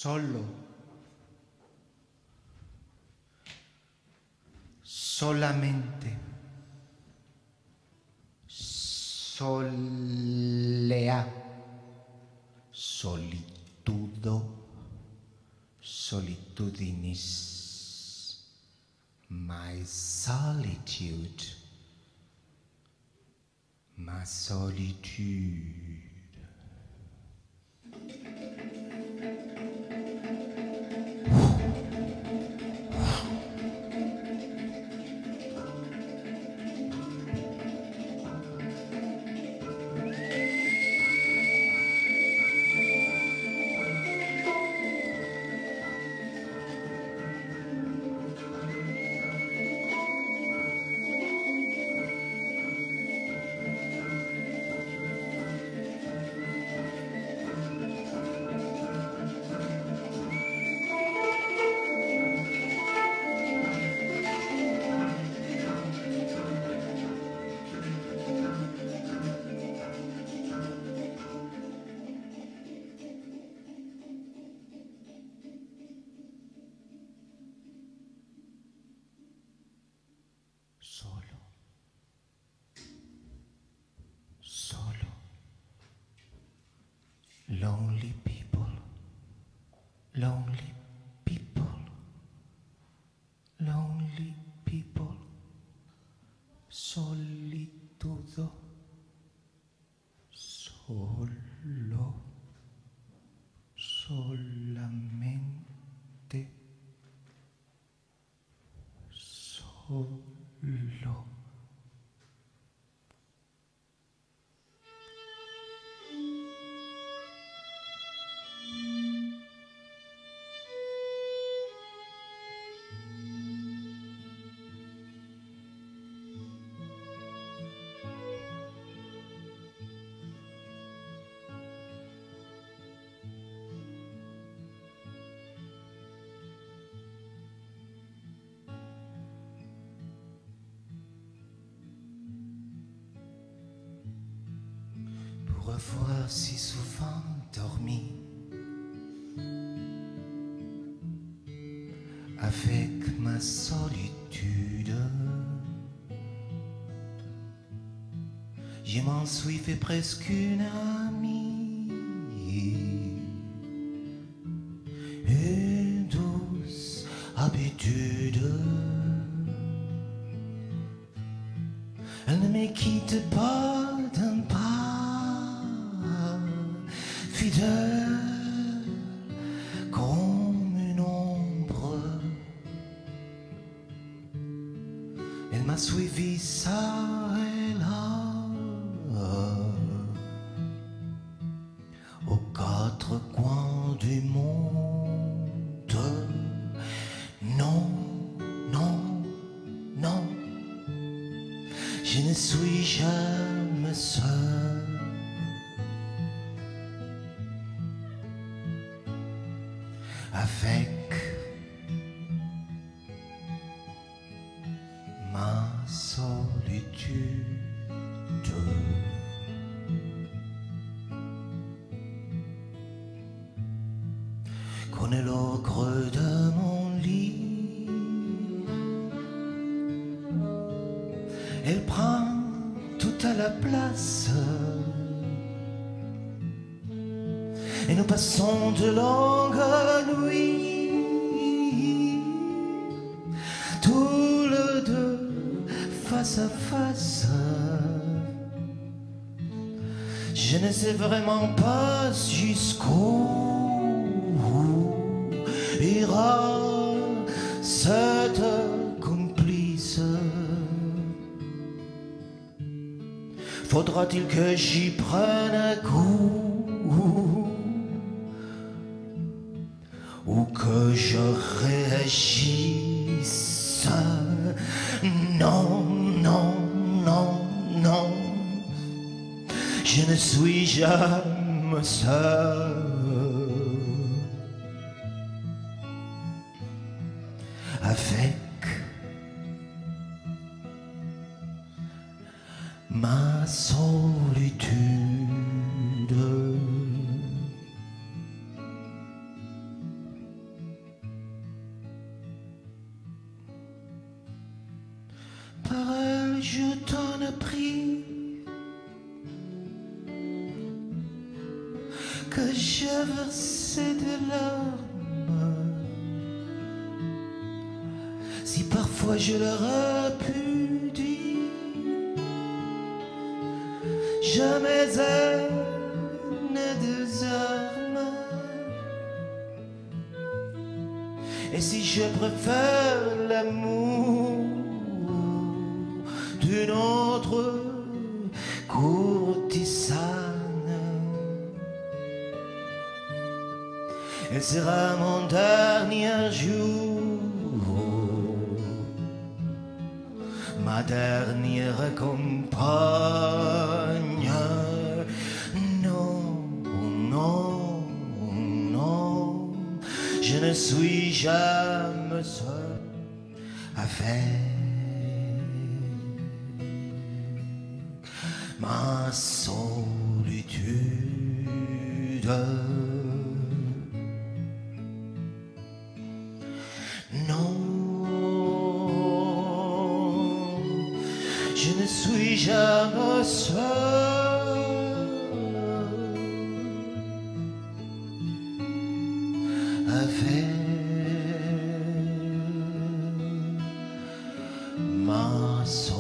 solo, solamente, solea, solitudo, solitudinis, my solitude, ma solitude. Solo, solo, lonely people, lonely people, lonely people, solitudo, solo, solamente, solo. Pour avoir si souvent dormi avec ma solitude, je m'en suis fait presque une amie, une douce habitude. Elle ne me quitte pas d'un pas, fidèle comme une ombre. Elle m'a suivi ça et là, aux quatre coins du monde. Non, non, non, je ne suis jamais seul. Avec ma solitude. Connais l'ogre de mon lit, elle prend toute la place et nous passons de longues nuits, tous les deux face à face. Je ne sais vraiment pas jusqu'où ira cette complice. Faudra-t-il que j'y prenne goût ou que je réagisse? Non, non, non, non, je ne suis jamais seul. Avec ma solitude. appris que je versais de larmes. Si parfois je leur ai pu dire jamais elle n'est deux armes. Et si je préfère l'amour d'une autre courtisane, elle sera mon dernier jour, ma dernière compagne. Non, non, non, je ne suis jamais seul avec ma solitude. Non, je ne suis jamais seul avec ma solitude.